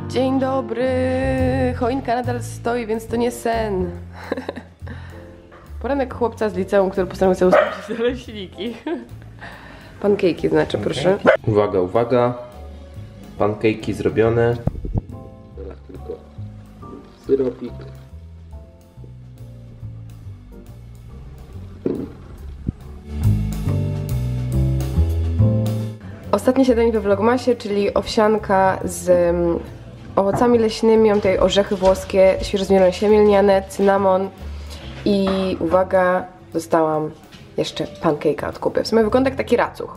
Dzień dobry! Choinka nadal stoi, więc to nie sen. Poranek chłopca z liceum, który postanowił sobie ustawić naleśniki. Pankejki znaczy, proszę. Uwaga, uwaga. Pankejki zrobione. Teraz tylko syropik. Ostatnie śniadanie we vlogmasie, czyli owsianka z owocami leśnymi. Mam tutaj orzechy włoskie, świeżo zmielone siemię lniane, cynamon i uwaga, dostałam jeszcze pancake'a od Kuby. W sumie wygląda jak taki racuch.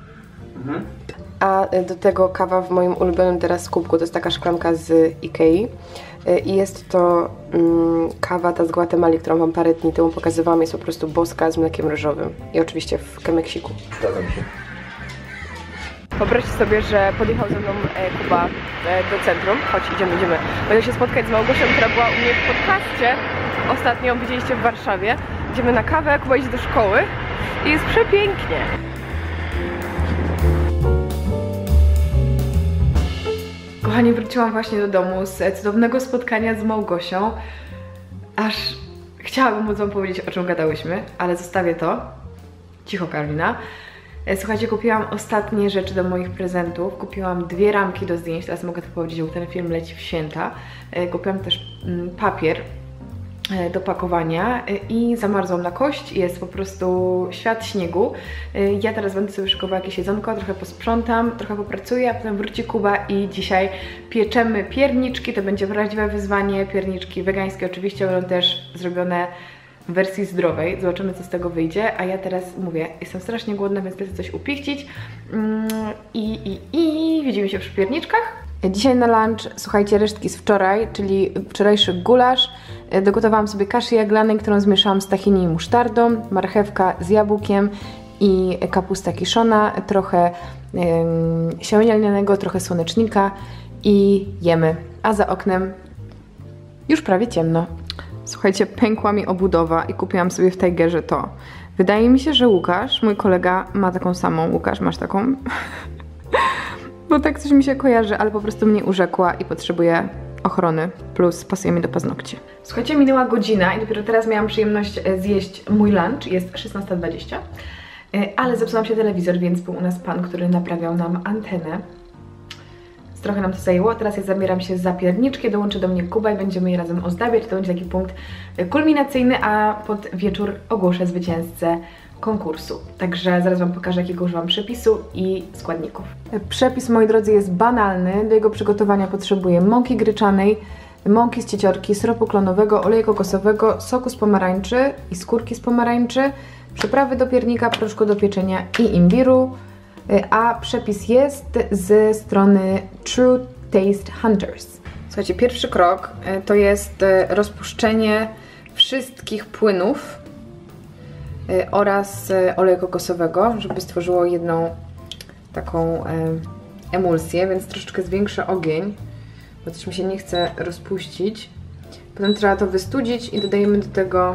A do tego kawa w moim ulubionym teraz kubku, to jest taka szklanka z Ikei. I jest to kawa ta z Gwatemali, którą wam parę dni temu pokazywałam. Jest po prostu boska z mlekiem ryżowym. I oczywiście w Kemeksiku. Zgadzam się. Wyobraźcie sobie, że podjechał ze mną Kuba do centrum. Chodź, idziemy. Będę się spotkać z Małgosią, która była u mnie w podcaście. Ostatnio ją widzieliście w Warszawie. Idziemy na kawę, Kuba idzie do szkoły i jest przepięknie. Kochani, wróciłam właśnie do domu z cudownego spotkania z Małgosią. Aż chciałabym móc wam powiedzieć, o czym gadałyśmy, ale zostawię to. Cicho, Karolina. Słuchajcie, kupiłam ostatnie rzeczy do moich prezentów. Kupiłam 2 ramki do zdjęć, teraz mogę to powiedzieć, bo ten film leci w święta. Kupiłam też papier do pakowania i zamarzłam na kość. Jest po prostu świat śniegu. Ja teraz będę sobie szykowała jakieś jedzonko, trochę posprzątam, trochę popracuję, a potem wróci Kuba i dzisiaj pieczemy pierniczki. To będzie prawdziwe wyzwanie. Pierniczki wegańskie oczywiście będą też zrobione w wersji zdrowej. Zobaczymy, co z tego wyjdzie. A ja teraz mówię, jestem strasznie głodna, więc lecę coś upichcić. Widzimy się przy pierniczkach. Dzisiaj na lunch, słuchajcie, resztki z wczoraj, czyli wczorajszy gulasz. Dogotowałam sobie kaszę jaglanej, którą zmieszałam z tahini i musztardą, marchewka z jabłkiem i kapusta kiszona, trochę siemienia lnianego, trochę słonecznika i jemy. A za oknem już prawie ciemno. Słuchajcie, pękła mi obudowa i kupiłam sobie w Tigerze to. Wydaje mi się, że Łukasz, mój kolega, ma taką samą. Łukasz, masz taką? Bo tak coś mi się kojarzy, ale po prostu mnie urzekła i potrzebuję ochrony, plus pasuje mi do paznokci. Słuchajcie, minęła godzina i dopiero teraz miałam przyjemność zjeść mój lunch. Jest 16:20, ale zepsuł się telewizor, więc był u nas pan, który naprawiał nam antenę. Trochę nam to zajęło, teraz ja zabieram się za pierniczki, dołączy do mnie Kuba i będziemy je razem ozdabiać. To będzie taki punkt kulminacyjny, a pod wieczór ogłoszę zwycięzcę konkursu. Także zaraz wam pokażę, jakiego używam przepisu i składników. Przepis, moi drodzy, jest banalny. Do jego przygotowania potrzebuję mąki gryczanej, mąki z cieciorki, syropu klonowego, oleju kokosowego, soku z pomarańczy i skórki z pomarańczy, przyprawy do piernika, proszku do pieczenia i imbiru. A przepis jest ze strony True Taste Hunters. Słuchajcie, pierwszy krok to jest rozpuszczenie wszystkich płynów oraz oleju kokosowego, żeby stworzyło jedną taką emulsję, więc troszeczkę zwiększę ogień, bo coś mi się nie chce rozpuścić. Potem trzeba to wystudzić i dodajemy do tego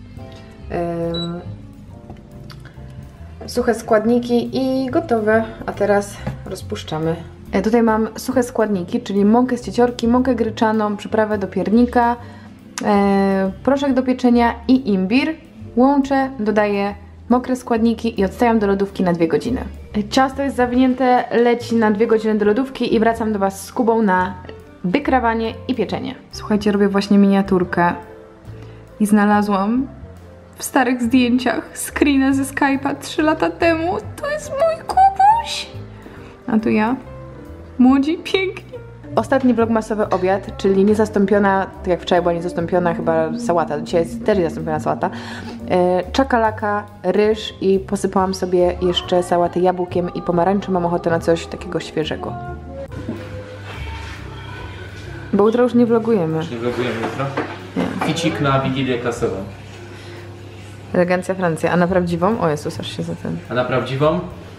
suche składniki i gotowe. A teraz rozpuszczamy. Tutaj mam suche składniki, czyli mąkę z cieciorki, mąkę gryczaną, przyprawę do piernika, proszek do pieczenia i imbir. Łączę, dodaję mokre składniki i odstawiam do lodówki na 2 godziny. Ciasto jest zawinięte, leci na 2 godziny do lodówki i wracam do Was z Kubą na wykrawanie i pieczenie. Słuchajcie, robię właśnie miniaturkę i znalazłam w starych zdjęciach screena ze Skype'a 3 lata temu. To jest mój Kubuś! A tu ja. Młodzi, piękni. Ostatni vlogmasowy obiad, czyli niezastąpiona, tak jak wczoraj była niezastąpiona chyba sałata, dzisiaj jest też niezastąpiona sałata, czakalaka, ryż i posypałam sobie jeszcze sałatę jabłkiem i pomarańczą. Mam ochotę na coś takiego świeżego. Bo jutro już nie vlogujemy. Już nie vlogujemy jutro? Nie. Ficik na Wigilię klasową. Elegancja Francja, a na prawdziwą? O Jezus, aż się za ten... A na prawdziwą?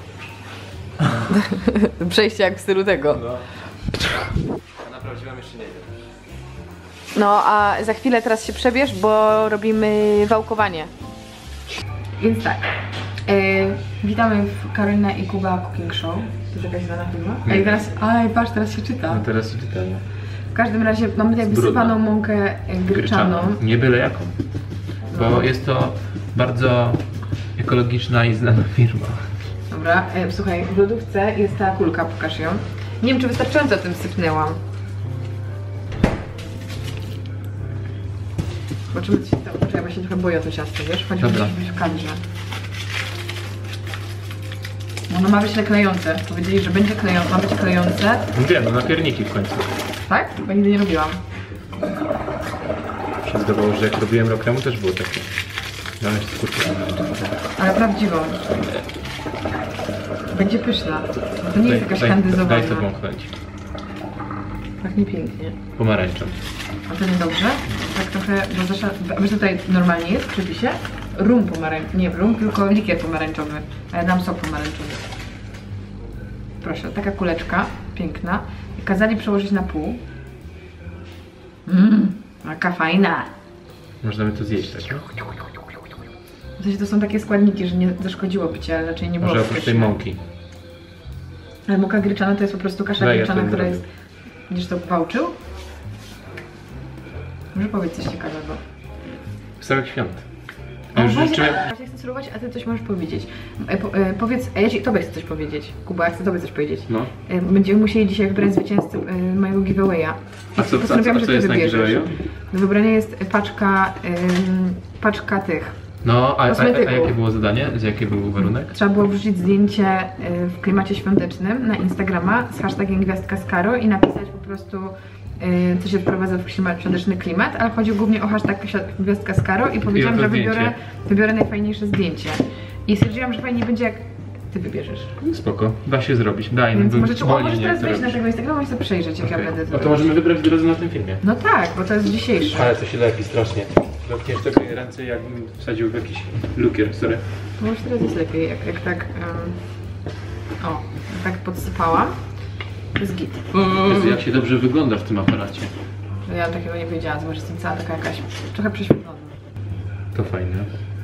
Przejście jak w stylu tego. No. A na prawdziwą jeszcze nie wiem. No, a za chwilę teraz się przebierz, bo robimy wałkowanie. Więc tak, Witamy w Karolina i Kuba Cooking Show. To jest jakaś znana firma. Ej, teraz, patrz, teraz się czyta. No teraz się czyta, no. W każdym razie mamy tutaj wysypaną mąkę gryczaną. Nie byle jaką. Bo jest to bardzo ekologiczna i znana firma. Dobra, słuchaj, w lodówce jest ta kulka, pokaż ją. Nie wiem, czy wystarczająco tym sypnęłam. Zobaczymy, co się stało. Ja się trochę boję o to ciasto, wiesz? Chodź, musi być w kadrze. Ono ma być klejące. Powiedzieli, że będzie klejące, ma być klejące. Wiem, no na pierniki w końcu. Tak? Bo nigdy nie robiłam. Się zdawało, że jak robiłem rok temu też było takie. No ale jeszcze kurczę. Ale prawdziwą. Będzie pyszna. To nie jest jakaś kandyzowana. Daj to wąchnąć. Pachnie pięknie. Pomarańczą. A to niedobrze? Tak trochę, bo zresztą, wiesz, tutaj normalnie jest w przepisie rum pomarańczowy, nie rum, tylko likier pomarańczowy, a ja dam sok pomarańczowy. Proszę, taka kuleczka, piękna. I kazali przełożyć na pół. Jaka fajna. Można by to zjeść, tak? W sensie to są takie składniki, że nie zaszkodziłoby cię, ale raczej nie było. Może oprócz tej mąki. Ale mąka gryczana to jest po prostu kasza gryczana, ja która jest... Będziesz to gwałczył? Może powiedz coś ciekawego. Wesołych świąt. Ja chcę spróbować, a ty coś możesz powiedzieć. Powiedz, a ja tobie chcę coś powiedzieć. Kuba, ja chcę tobie coś powiedzieć. No. Będziemy musieli dzisiaj wybrać zwycięzcę mojego giveawaya. A co jest na giveawayu? Do wybrania jest paczka tych. No, a jakie było zadanie? Jaki był warunek? Trzeba było wrzucić zdjęcie w klimacie świątecznym na Instagrama z hashtagiem Gwiazdka z Karo i napisać po prostu co się wprowadza w świąteczny klimat, ale chodzi głównie o hashtag Gwiazdka z Karo i powiedziałam, że wybiorę najfajniejsze zdjęcie. I stwierdziłam, że fajnie będzie, jak ty wybierzesz. Spoko, da się zrobić, daj. Więc możesz teraz wejść na tego Instagrama i sobie przejrzeć, jak ja będę to. A to możemy wybrać od razu na tym filmie. No tak, bo to jest dzisiejsze. Ale to się lepi strasznie. Dotkniesz takie ręce, jakbym wsadził w jakiś lukier, sorry. No już teraz jest lepiej, jak tak... tak podsypałam. To jest git. Jezu, jak się dobrze wygląda w tym aparacie. No ja takiego nie wiedziałam, zobacz, jestem cała taka jakaś trochę prześwietlona. To fajne.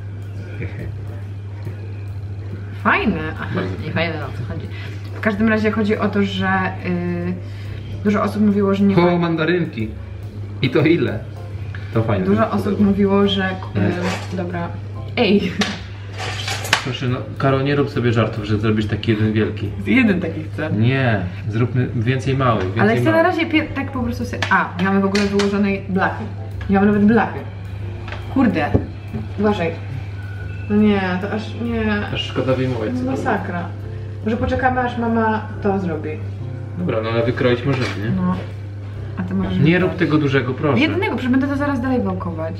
Fajne? Aha, nie fajne, o co chodzi. W każdym razie chodzi o to, że dużo osób mówiło, że nie... O, mandarynki! I to ile? To fajne. Dużo osób mówiło, że... dobra. Ej! Proszę, no, Karol, nie rób sobie żartów, że zrobisz taki jeden wielki. Jeden taki chcę. Nie, zróbmy więcej małych. Ale chcę na razie tak po prostu sobie... nie mamy w ogóle wyłożonej blachy. Nie mamy nawet blachy. Kurde. Uważaj. No nie, to aż nie... Aż szkoda wyjmować. No masakra. Może poczekamy, aż mama to zrobi. Dobra, no ale wykroić możemy, nie? No. A ty możesz... Nie rób tego dużego, proszę. Jednego, przecież będę to zaraz dalej wałkować.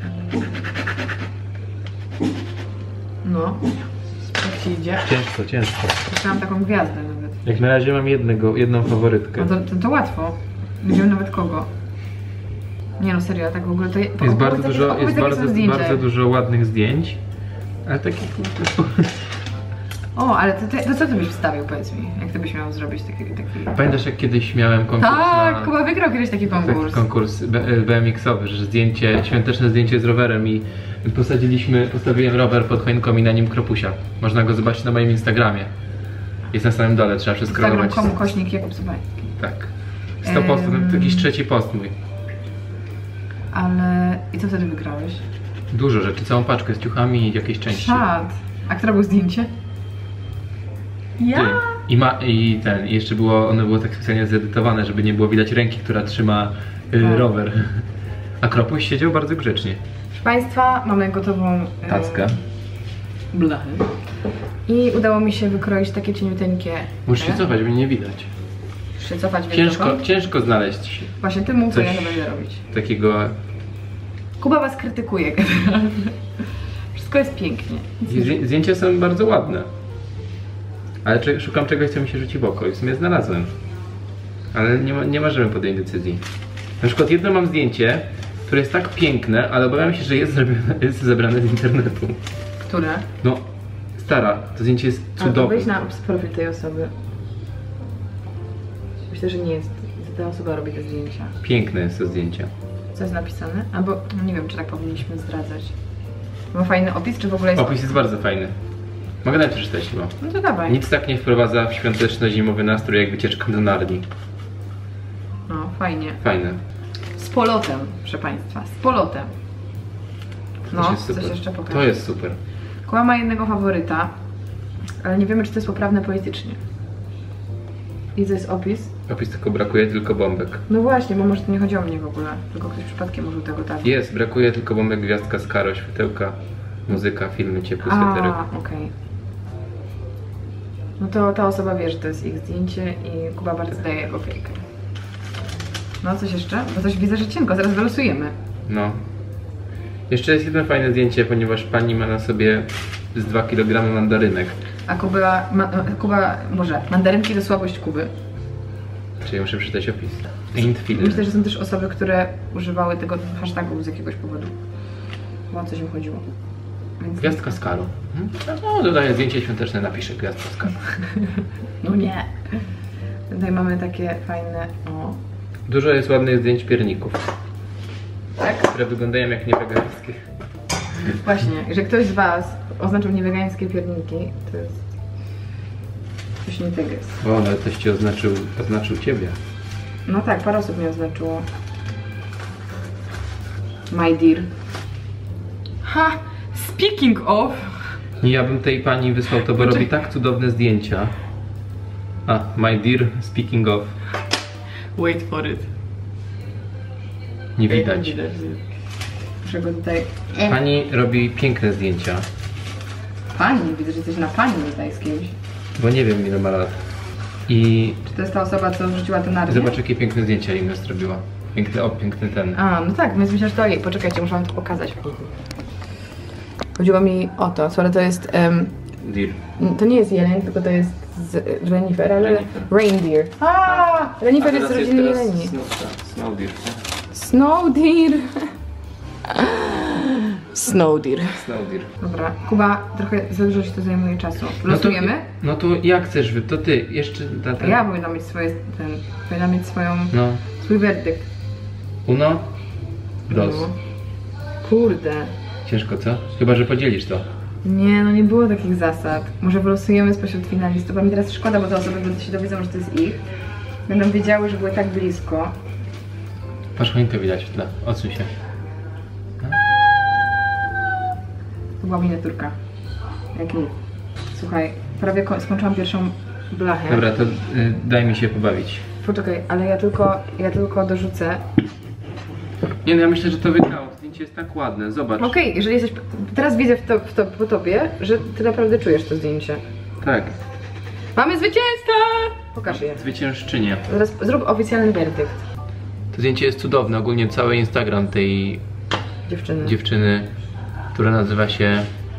No. Jak ci idzie? Ciężko. Chciałam taką gwiazdę nawet. Jak na razie mam jedną faworytkę. No to łatwo. Nie wiem nawet kogo. Nie no, serio, tak w ogóle to... Jest bardzo dużo ładnych zdjęć. Ale takich... ale to co ty byś wstawił, powiedz mi? Jak ty byś miał zrobić taki... Pamiętasz, jak kiedyś miałem konkurs Tak, Kuba wygrał kiedyś taki konkurs. Konkurs BMX-owy, że świąteczne zdjęcie z rowerem i postawiłem rower pod choinką i na nim kropusia. Można go zobaczyć na moim Instagramie. Jest na samym dole, trzeba przeskrolować. Instagram.com/ Jakub Sobański. Tak. 100 postów, to jakiś trzeci post mój. Ale... I co wtedy wygrałeś? Dużo rzeczy, całą paczkę z ciuchami i jakieś części. Czad. A które było zdjęcie? Ja! I jeszcze ono było tak specjalnie zedytowane, żeby nie było widać ręki, która trzyma rower. A Kropuś siedział bardzo grzecznie. Proszę Państwa, mamy gotową tackę. Blachę. I udało mi się wykroić takie cieniuteńkie. Musisz się cofać, bo nie widać. Muszę się cofać, ciężko znaleźć. Właśnie ty mów, co ja to będę robić. Takiego... Kuba was krytykuje generalnie. Wszystko jest pięknie. Zdjęcia są bardzo ładne. Ale szukam czegoś, co mi się rzuci w oko i w sumie znalazłem. Ale nie możemy podjąć decyzji. Na przykład jedno mam zdjęcie, które jest tak piękne, ale obawiam się, że jest zebrane z internetu. Które? No, stara. To zdjęcie jest cudowne. To wejdź na profil tej osoby. Myślę, że nie jest. Ta osoba robi te zdjęcia. Piękne jest to zdjęcie. Co jest napisane? Albo nie wiem, czy tak powinniśmy zdradzać. Ma fajny opis, czy w ogóle jest... Opis jest bardzo fajny. Mogę dać przeczytać chyba. No to dawaj. Nic tak nie wprowadza w świąteczno-zimowy nastrój jak wycieczka do Narni. No, fajnie. Fajne. Z polotem, proszę Państwa, z polotem. No, jest super. coś jeszcze pokażę. To jest super. Kuba ma jednego faworyta, ale nie wiemy, czy to jest poprawne poetycznie. I to jest opis. Opis tylko brakuje tylko bombek. No właśnie, bo może to nie chodzi o mnie w ogóle, tylko ktoś przypadkiem użył tego tak. Jest, brakuje tylko bombek, gwiazdka, skaro, światełka, muzyka, filmy, ciepły sweterek. Okej. No to ta osoba wie, że to jest ich zdjęcie i Kuba bardzo daje jako fake. No coś jeszcze? Bo coś widzę, że cienko, zaraz wylosujemy. No. Jeszcze jest jedno fajne zdjęcie, ponieważ pani ma na sobie z 2 kg mandarynek. A mandarynki to słabość Kuby. Czyli muszę przeczytać opis. Ain't feeling. Myślę, że są też osoby, które używały tego hashtagu z jakiegoś powodu. Bo o coś im chodziło. Więc Gwiazdka z Karo. No, dodaję zdjęcie świąteczne, napiszę gwiazdka z Karo. no nie. Tutaj mamy takie fajne... O. Dużo jest ładnych zdjęć pierników, Tak? które wyglądają jak niewegańskie. Właśnie, że ktoś z Was oznaczył niewegańskie pierniki, to jest... coś nie tego jest. O, ale ktoś ci oznaczył ciebie. No tak, parę osób mnie oznaczyło. My dear. Ha! Speaking of... I ja bym tej pani wysłał to, bo robi tak cudowne zdjęcia. A, my dear, speaking of. Wait for it. Nie widać. Muszę go tutaj... Pani robi piękne zdjęcia. Pani? Widzę, że jesteś na pani tutaj z kimś. Bo nie wiem ile ma lat. I Czy to jest ta osoba, co wrzuciła to na zobacz jakie piękne zdjęcia Inna zrobiła. Piękny ten. A, no tak, więc myślę, że to jej. Poczekajcie, muszę wam to pokazać. Chodziło mi o to, ale to jest... Dear. to nie jest jeleń, tylko to jest renifer, ale... Reindeer. Renifer jest z rodziny jeleni. Snow deer. Snow deer. Snow deer. Snow deer. Dobra, Kuba, trochę za dużo się to zajmuje czasu. Losujemy? No to jak chcesz, to ty, jeszcze na ten... Ja powinnam mieć powinnam mieć No. swój werdykt. Uno? Los. No. Kurde. Ciężko, co? Chyba, że podzielisz to. Nie, no nie było takich zasad. Może wylosujemy spośród finalistów, a mi teraz szkoda, bo te osoby, gdy się dowiedzą, że to jest ich, będą wiedziały, że były tak blisko. Patrz, choinkę widać w tle. Odsuń się. To była miniaturka. Jak nic. Słuchaj, prawie skończyłam pierwszą blachę. Dobra, to daj mi się pobawić. Poczekaj, ale ja tylko dorzucę. Nie no, ja myślę, że to wygrało. To zdjęcie jest tak ładne, zobacz. Okej, jeżeli jesteś... Teraz widzę po tobie, że ty naprawdę czujesz to zdjęcie. Tak. Mamy zwycięzcę! Pokaż je. Zwyciężczynię. Teraz zrób oficjalny werdykt. To zdjęcie jest cudowne. Ogólnie cały Instagram tej dziewczyny, która nazywa się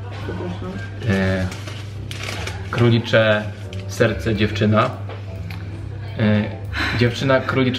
Królicze Serce Dziewczyna. Dziewczyna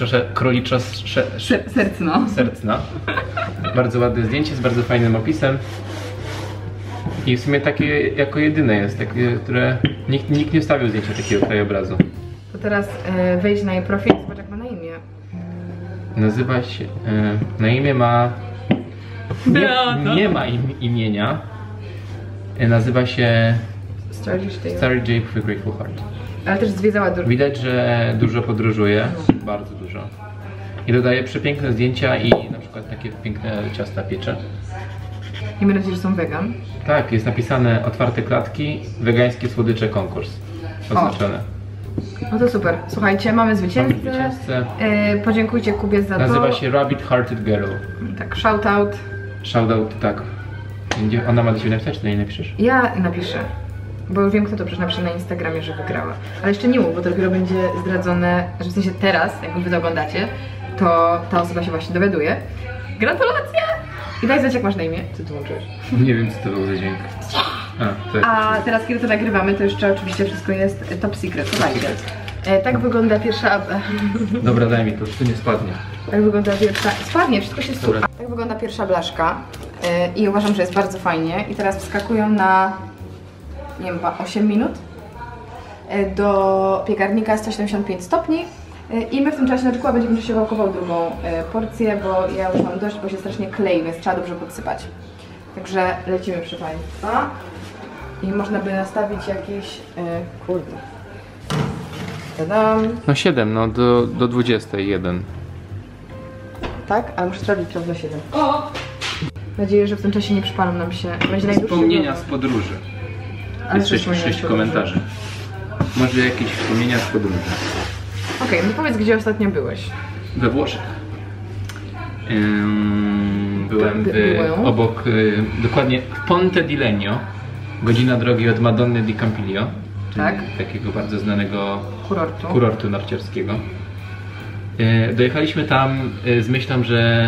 sercna. Bardzo ładne zdjęcie z bardzo fajnym opisem. I w sumie takie jako jedyne jest, takie, które nikt nie wstawił zdjęcia takiego krajobrazu. To teraz wejdź na jej profil i zobacz jak ma na imię. Nazywa się... na imię ma... Nie ma imienia. Nazywa się... Starry J. Grateful Heart. Ale też zwiedzała dużo. Widać, że dużo podróżuje, bardzo dużo. I dodaje przepiękne zdjęcia i na przykład takie piękne ciasta piecze. I mam nadzieję, że są wegan. Tak, jest napisane otwarte klatki, wegańskie słodycze konkurs. Oznaczone. No to super. Słuchajcie, mamy zwycięzcę. Podziękujcie Kubie za to. Nazywa się Rabbit Hearted Girl. Tak, shoutout. Shoutout, tak. Ona ma do ciebie napisać, to nie napiszesz? Ja napiszę. Bo już wiem, kto to przecież napisze na Instagramie, że wygrała. Ale jeszcze nie mów, bo to dopiero będzie zdradzone, że w sensie teraz, jak wy to oglądacie, to ta osoba się właśnie dowiaduje. Gratulacje! I daj znać, jak masz na imię. Co ty włączyłeś? Nie wiem, co to był za dźwięk. A teraz, kiedy to nagrywamy, to jeszcze oczywiście wszystko jest top secret. Słuchajcie. Tak wygląda pierwsza... Dobra, daj mi to, tu nie spadnie. Tak wygląda pierwsza... Spadnie, wszystko się słucha. Tak wygląda pierwsza blaszka. I uważam, że jest bardzo fajnie. I teraz wskakują na... nie wiem, 8 minut do piekarnika 175 stopni i my w tym czasie na przykład będziemy się wałkował drugą porcję, bo ja już mam dość, bo się strasznie klei, więc trzeba dobrze podsypać. Także lecimy, proszę Państwa. I można by nastawić jakieś... kurde. Tadam. No 7, no do 21. Tak? Ale muszę sprawdzić, czy do 7. O! Mam nadzieję, że w tym czasie nie przypalą nam się. Będzie najdłuższy Wspomnienia vlog. z podróży. Ale Jest co wspomnienia z 6 podróży? komentarzy. Może jakieś wspomnienia z podróży. Okej, no powiedz, gdzie ostatnio byłeś. We Włoszech. Byłem obok, dokładnie w Ponte di Legno. Godzina drogi od Madonny di Campiglio. Tak. Takiego bardzo znanego Kurortu. narciarskiego. Dojechaliśmy tam z myślą, że...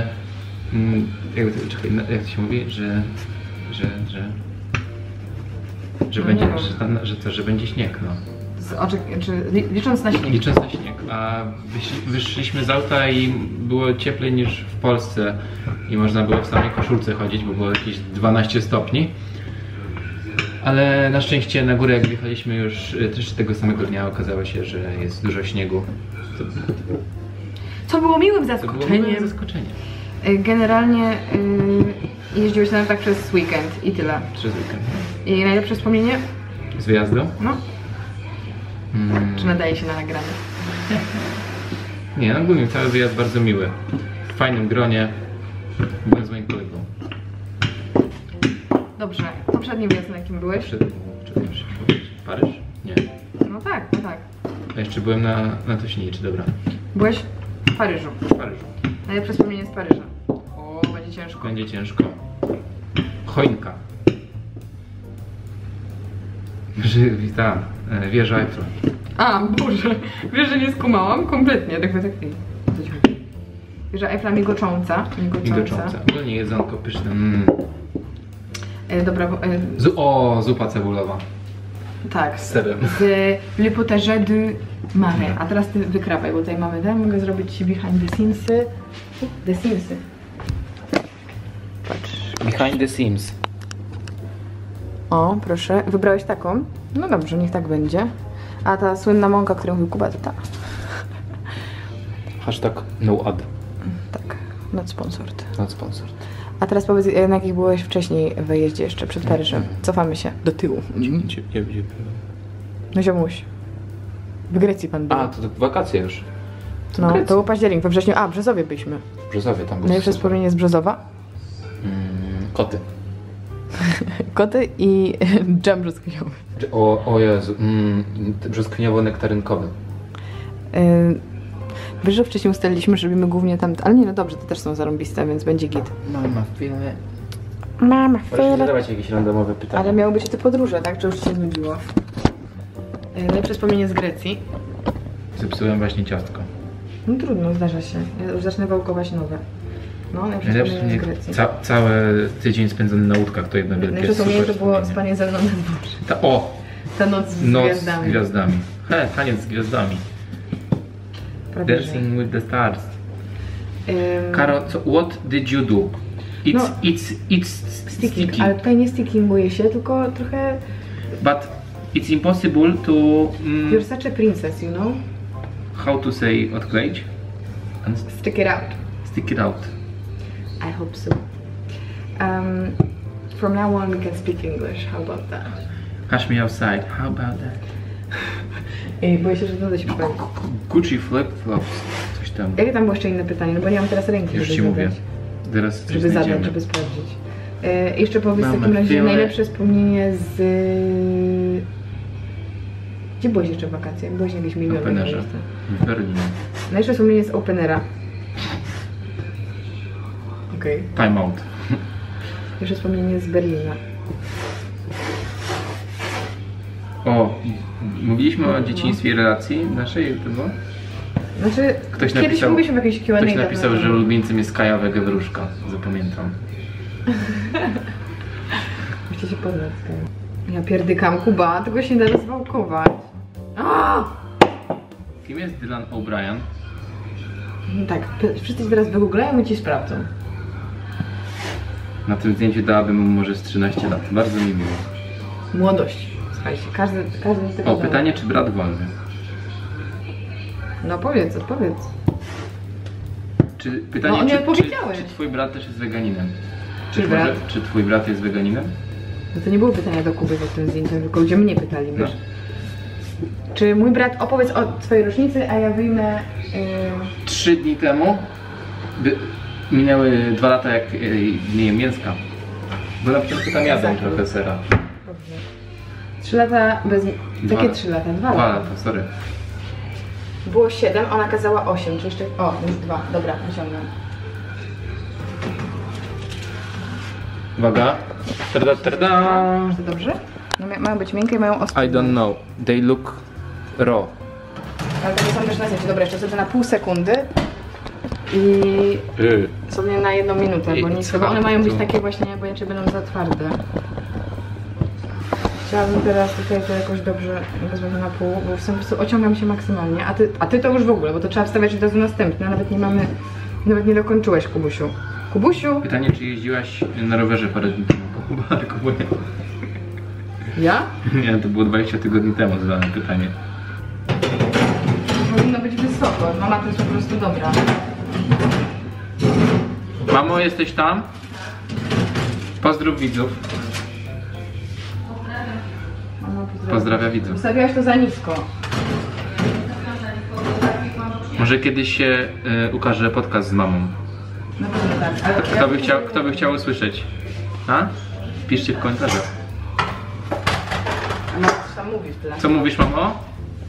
jak to się mówi? Że No będzie, nie wiem. że będzie śnieg, no. Licząc na śnieg. Licząc na śnieg, a wyszliśmy z auta i było cieplej niż w Polsce i można było w samej koszulce chodzić, bo było jakieś 12 stopni. Ale na szczęście na górę jak wjechaliśmy już też tego samego dnia okazało się, że jest dużo śniegu. Co było miłym To było zaskoczeniem. miłe zaskoczenie. Generalnie jeździłeś na tak przez weekend i tyle. Przez weekend. I najlepsze wspomnienie? Z wyjazdu? No. Czy nadaje się na nagranie? Nie, no ogólnie cały wyjazd bardzo miły. W fajnym gronie. Byłem z moim kolegą. Dobrze. Poprzedni wyjazd, na jakim byłeś? Paryż? Nie. No tak, no tak. A jeszcze byłem na Tośnicz, dobra. Byłeś w Paryżu. W Paryżu. Najlepsze wspomnienie z Paryża. O, będzie ciężko. Będzie ciężko. Choinka. Witam. Wieża Eiffla. A, Boże. Wiesz, że nie skumałam? Kompletnie. Tak. Wieża Eiffla migocząca. Migocząca. Ogólnie jedzonko pyszne. Dobra, Zupa cebulowa. tak. Z serem. Z Le Potager de Marais. A teraz ty wykrawaj, bo tutaj mamy ten. Mogę zrobić ci behind the scenesy. The scenesy. Patrz. Behind the scenes. O, proszę. Wybrałeś taką? No dobrze, niech tak będzie. A ta słynna mąka, którą mówił Kuba, to ta. Hashtag no ad. Tak, not sponsored. Not sponsored. A teraz powiedz, na jakich byłeś wcześniej w wyjeździe jeszcze, przed Paryżem. Cofamy się do tyłu. Gdzie No ziomuś. W Grecji pan był. A, to wakacje już. No, to był październik, we wrześniu. A, w Brzezowie byliśmy. W Brzezowie tam było. Najlepsze wspomnienie z Brzozowa? Koty. Koty i dżem brzoskwiniowy. O Jezu. Brzoskwiniowo-nektarynkowy. Wiesz, że wcześniej ustaliliśmy, że robimy głównie tam... Ale nie, no dobrze, te też są zarąbiste, więc będzie git. Mama, chwilę. Mama, Możesz zadawać jakieś randomowe pytania. Ale miały być te podróże, tak? Czy już ci się znudziło? Najlepsze wspomnienie z Grecji. Zepsułem właśnie ciastko. No trudno, zdarza się. Ja już zacznę wałkować nowe. No, najlepsze wspomnienie z Grecji. Cały tydzień spędzony na łódkach to jedno wielkie Najlepsze wspomnienie to było wspomnienie. spanie ze mną na dworze. Ta noc z Noc gwiazdami. z gwiazdami. Taniec z gwiazdami. Prawie, Dancing with the stars. że. Karo, what did you do? It's Sticking, ale tutaj nie stickinguje się, tylko trochę... But it's impossible to... You're such a princess, you know? How to say odkleić? Stick it out. Stick it out. I hope so. From now on we can speak English. How about that? Cash me outside. How about that? Boję się, że to się przypomni. Gucci flip-flops. Coś tam. Jakie tam było jeszcze inne pytanie? No bo nie mam teraz ręki, Już żeby ci zadać. mówię. Teraz coś Żeby znajdziemy. zadać, żeby sprawdzić. Jeszcze powiedz w Mamy takim razie chwilę. najlepsze wspomnienie z... Gdzie byłeś jeszcze w wakacjach? Byłeś na jakieś W miliony. Openerze. W Berlinie. Najlepsze wspomnienie z Openera. Okej. Time out. Najlepsze wspomnienie z Berlina. O, mówiliśmy o dzieciństwie i relacji naszej, to było? Znaczy, Ktoś kiedyś napisał- mówiliśmy w jakiejś Q&A. Ktoś tak napisał, naprawdę. że ulubieńcem jest Kaja Wegewróżka. Zapamiętam. Musicie się poznać. Ja pierdykam, Kuba, tego się nie da rozwałkować. A! Kim jest Dylan O'Brien? No tak, wszyscy teraz wygooglają i ci sprawdzą. Na tym zdjęciu dałabym mu może z 13 lat. Bardzo mi miło. Młodość. Słuchajcie, każdy z tego O, dał. pytanie, czy brat wolny? No powiedz, odpowiedz. Pytanie, No, nie odpowiedziałeś. czy twój brat też jest weganinem? Czy brat? Czy twój brat jest weganinem? No to nie było pytania do Kuby pod tym zdjęciem, tylko ludzie mnie pytali, wiesz? Czy mój brat, opowiedz o swojej rocznicy, a ja wyjmę... 3 dni temu minęły 2 lata, jak nie jem mięska. Bo na początku tam jadłem trochę sera. 3 lata bez... Jakie 3 lata? 2 lata. 2 lata, sorry. Było 7, ona kazała 8, czy jeszcze... O, już 2. Dobra, wyciągam. Uwaga. Tada, tada. To dobrze? No, mają być miękkie i mają ostre. I don't know. They look raw. Ale to są też na zdjęciu. Dobra, jeszcze sobie na pół sekundy. I sobie na 1 minutę, bo nie chcę, bo one mają być takie właśnie, bo inaczej będą za twarde. Chciałabym teraz tutaj to jakoś dobrze wezwać na pół, bo w sumie po prostu ociągam się maksymalnie. A ty to już w ogóle, bo to trzeba wstawiać od razu następne. Nawet nie dokończyłeś, Kubusiu. Kubusiu? Pytanie, czy jeździłaś na rowerze parę dni temu? Kubuję. Ja? Nie, to było 20 tygodni temu zadane pytanie. Powinno być wysoko. Mama to jest po prostu dobra. Mamo, jesteś tam? Pozdrów widzów. Pozdrawia widzów. Ustawiałaś to za nisko. Może kiedyś się ukaże podcast z mamą. Na pewno tak. Ale Kto by chciał usłyszeć? A? Piszcie w komentarzach. No, co tam mówisz tyle? Co mówisz, mamo?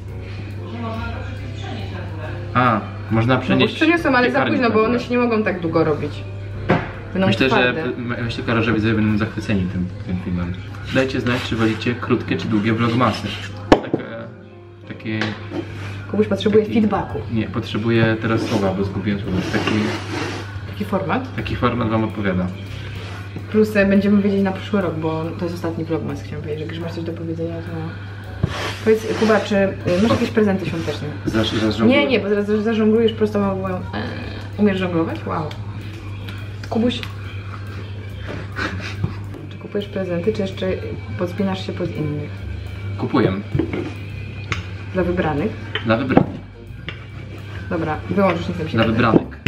A, można No bo przenieść. już przeniosłam, ale za piekarnik późno, na bo górę. one się nie mogą tak długo robić. Będą Myślę, twarde. że Karol, widzowie będą zachwyceni tym filmem. Dajcie znać, czy wolicie krótkie, czy długie vlogmasy. Takie... Kubuś potrzebuje feedbacku. Nie, potrzebuję teraz słowa, bo zgubiłem słowa. Taki format. Taki format wam odpowiada. Plus będziemy wiedzieć na przyszły rok, bo to jest ostatni vlogmas, chciałam powiedzieć, że jak masz coś do powiedzenia, to... Powiedz, Kuba, czy masz jakieś prezenty świąteczne? Nie, bo zaraz zażonglujesz prosto małą... Umiesz żonglować? Wow. Kubuś... Czy kupujesz prezenty, czy jeszcze podspinasz się pod innych? Kupuję. Dla wybranych? Dla wybranych. Dobra, wyłączysz, nie chcę się Dla pytać. wybranek.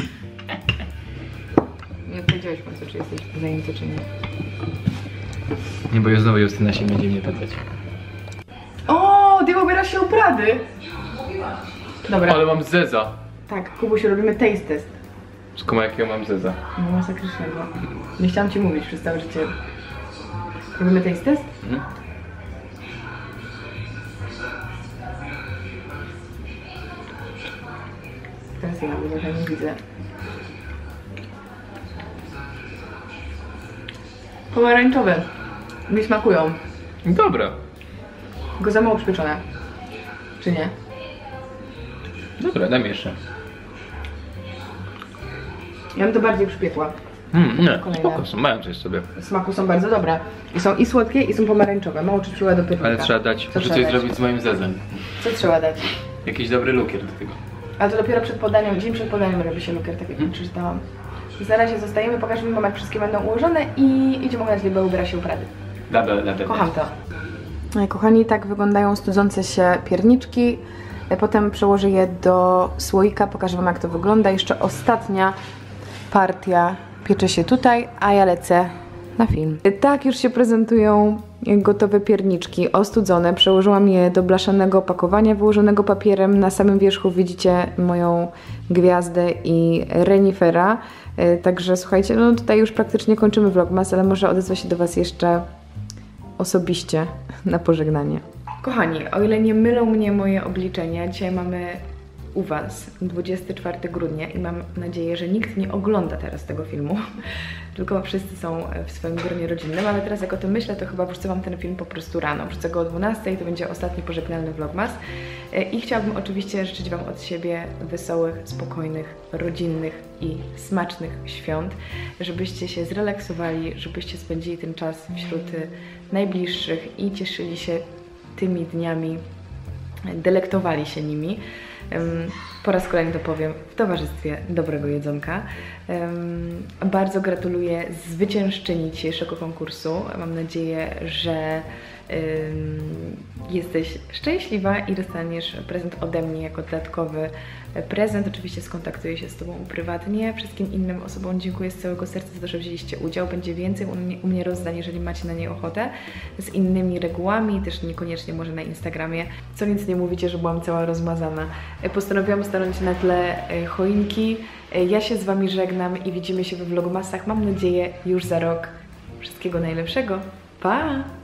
Nie odpowiedziałeś w końcu, czy jesteś zajęty, czy nie. Nie, bo znowu Justyna się będzie mnie pytać. O, ty ubierasz się u Prady! Dobra. Ale mam zeza. Tak, Kubusiu, robimy taste test. Skąd jakiego mam zeza? No masakrycznego. Nie chciałam ci mówić przez całe życie. Robimy taste test? Teraz ja, bo ja nie widzę. Pomarańczowe. Mi smakują. Dobra. Tylko za mało przypieczone. Czy nie? Dobra, dam jeszcze. Ja bym to bardziej przypiekła. Nie, Kolejne. spoko są, mają coś sobie. W smaku są bardzo dobre. I są i słodkie, i są pomarańczowe. Mało czuciła do pieprzyka. Ale trzeba dać, Co muszę trzeba coś dać? zrobić z moim zezem. Co trzeba dać? Jakiś dobry lukier do tego. Ale to dopiero przed podaniem, dzień przed podaniem robi się lukier, tak jak przeczytałam. Więc na razie zostajemy, pokażemy wam, jak wszystkie będą ułożone i idziemy oglądać, Liba ubiera się u Prady. Dobra. Kocham to. Kochani, tak wyglądają studzące się pierniczki. Potem przełożę je do słoika, pokażę wam, jak to wygląda. Jeszcze ostatnia partia piecze się tutaj, a ja lecę na film. Tak już się prezentują gotowe pierniczki ostudzone. Przełożyłam je do blaszanego opakowania wyłożonego papierem. Na samym wierzchu widzicie moją gwiazdę i renifera. Także słuchajcie, no tutaj już praktycznie kończymy vlogmas, ale może odezwę się do was jeszcze osobiście na pożegnanie. Kochani, o ile nie mylą mnie moje obliczenia, dzisiaj mamy u was 24 grudnia i mam nadzieję, że nikt nie ogląda teraz tego filmu, tylko wszyscy są w swoim gronie rodzinnym, ale teraz jak o tym myślę, to chyba wrzucę wam ten film po prostu rano. Wrzucę go o 12, to będzie ostatni pożegnalny vlogmas i chciałabym oczywiście życzyć wam od siebie wesołych, spokojnych, rodzinnych i smacznych świąt, żebyście się zrelaksowali, żebyście spędzili ten czas wśród najbliższych i cieszyli się tymi dniami, delektowali się nimi. Po raz kolejny to powiem, w towarzystwie dobrego jedzonka. Bardzo gratuluję zwyciężczyni dzisiejszego konkursu. Mam nadzieję, że jesteś szczęśliwa i dostaniesz prezent ode mnie jako dodatkowy prezent. Oczywiście skontaktuję się z Tobą prywatnie. Wszystkim innym osobom dziękuję z całego serca za to, że wzięliście udział. Będzie więcej u mnie rozdań, jeżeli macie na nie ochotę, z innymi regułami, też niekoniecznie może na Instagramie. Co nic nie mówicie, że byłam cała rozmazana. Postanowiłam stanąć na tle choinki. Ja się z Wami żegnam i widzimy się we vlogmasach, mam nadzieję, już za rok. Wszystkiego najlepszego. Pa!